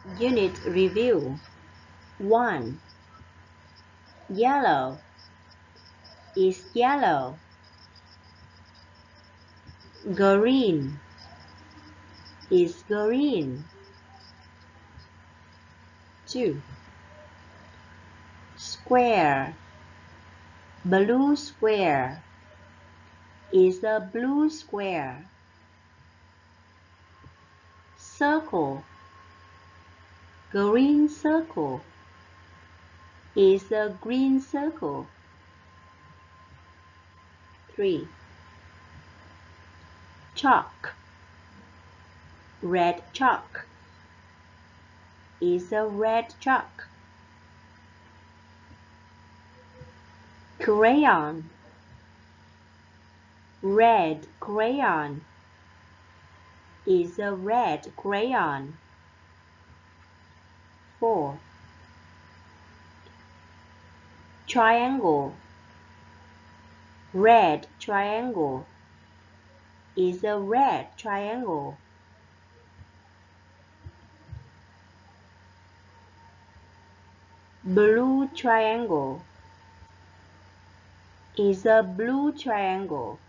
Unit review. 1. Yellow is yellow. Green is green. 2. Square, blue square is a blue square. Circle, green circle is a green circle. 3. Chalk, red chalk is a red chalk. Crayon, red crayon is a red crayon. 4. Triangle, red triangle is a red triangle. Blue triangle is a blue triangle.